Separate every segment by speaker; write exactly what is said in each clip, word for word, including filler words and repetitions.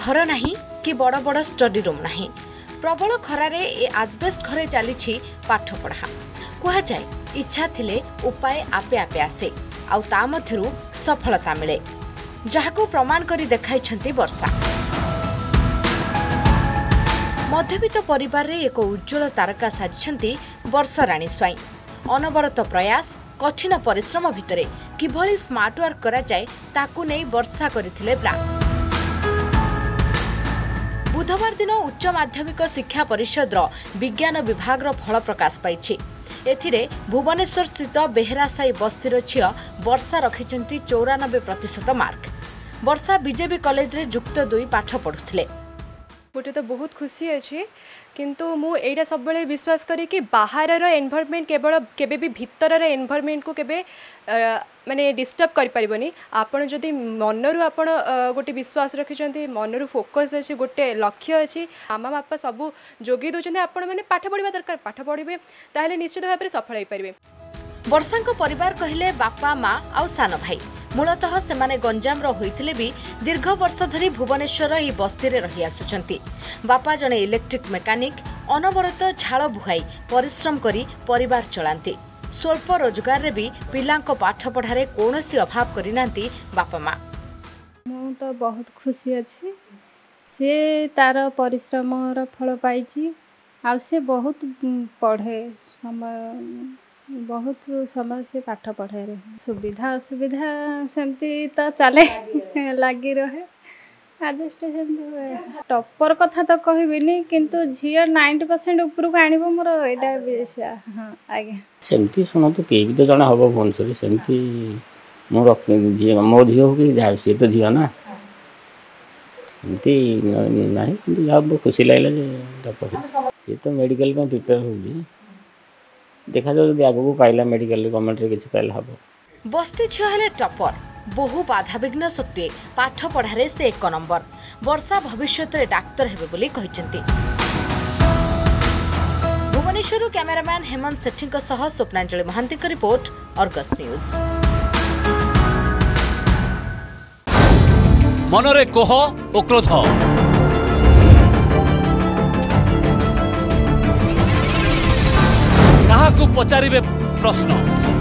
Speaker 1: घर नाही कि बड़ बड़ स्टडी रूम नाही। प्रबल खरारे ए आजबेस्ट घरे चली पाठ पढ़ा कह जाए इच्छा थिले उपाय आपे आपे आसे आउ ता मध्यरु सफलता मिले जहाको प्रमाण करी देखाइछंती वर्षा। मध्यवित्त परिवार रे एक उज्जवल तारका साजिछंती वर्षा राणी स्वाई। अनवरत प्रयास कठिन परिश्रम भितरे किभली स्मार्ट वर्क करा जाए ताकू नै वर्षा करथिले प्लान। बुधवार दिन उच्च माध्यमिक शिक्षा परिषद विज्ञान विभाग फल प्रकाश पाई। एथिरे भुवनेश्वर स्थित बेहरासाई बस्तीर झियो वर्षा रखिछंती चौरानबे प्रतिशत मार्क। वर्षा बीजेपी कॉलेज रे जुक्त दुई पाठ पढ़ुथिले।
Speaker 2: गोटे तो बहुत खुशी अच्छी किंतु मु एटा सब बेले विश्वास करी कि बाहर एनवायरनमेंट केवल केबे भी भीतर एनवायरनमेंट को केबे माने डिस्टर्ब करि परिबनी। आपण जदि मनरु आपण गोटे विश्वास रखिछंती मनरु फोकस अछि गोटे लक्ष्य अछि मामा बापा सब जोगी दोचंती आपण माने पाठ पढिबा दरकार पाठ पढिबे ताहेले निश्चित भाव में सफल होई परिबे।
Speaker 1: वर्षांको परिवार कहिले बापा माँ आउ सान भाई मूलतः सेमाने गंजाम होइथिले भी दीर्घ वर्ष धरी भुवनेश्वर ही बस्ती रे रही आसुचंती। बापा जने इलेक्ट्रिक मेकानिक अनवरत झाड़ बुहाई परिश्रम करी परिवार चलांती। स्वल्प रोजगार रे भी पिलांको पाठ पढ़ारे कोनोसी अभाव करि नांती बापा माँ।
Speaker 3: मु तो बहुत खुशी अछि से तार परिश्रम रो फल पाइछि आ से बहुत पढ़े समय बहुत समय से पाठ पढ़े रहे। सुविधा असुविधा सेमती तो चले लगी रहे एडजस्ट टॉपर कथा तो कहबिनी किंतु झियो नाइंटी परसेंट ऊपर को आनिबो मोर एटा बेसा। हां आगे
Speaker 4: सेमती सुनो तो के भी तो जणा हबो भुवनेश्वर सेमती मो रख झियो मो झियो कि जा से तो झियो ना सेमती नाही किंतु जा खुशी लागला जे टॉपर से तो मेडिकल में प्रिपेयर होगी देखा जाओ जब आगो को पाइला मेडिकल गवर्नमेंट रे किछि पाइला हबो।
Speaker 1: बस्ती झियो हेले टॉपर बहु बाधा विघ्न सत्वे पाठ पढ़ारे से एक नंबर। वर्षा भविष्य रे डाक्टर हेबे बोली कहिसेंती। भुवनेश्वर कैमरामैन हेमंत सेठी सह स्वप्नांजलि महांती का रिपोर्ट अर्गस न्यूज।
Speaker 5: मनरे कोह ओ क्रोध काहाकू पचारिबे प्रश्न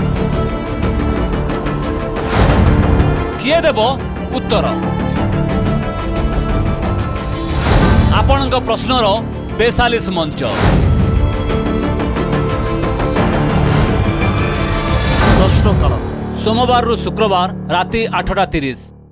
Speaker 5: किए देबो उत्तर आपणक प्रश्नर बेचालीस मंच प्रश्नकाल सोमवार रु शुक्रवार राति आठटा तीस।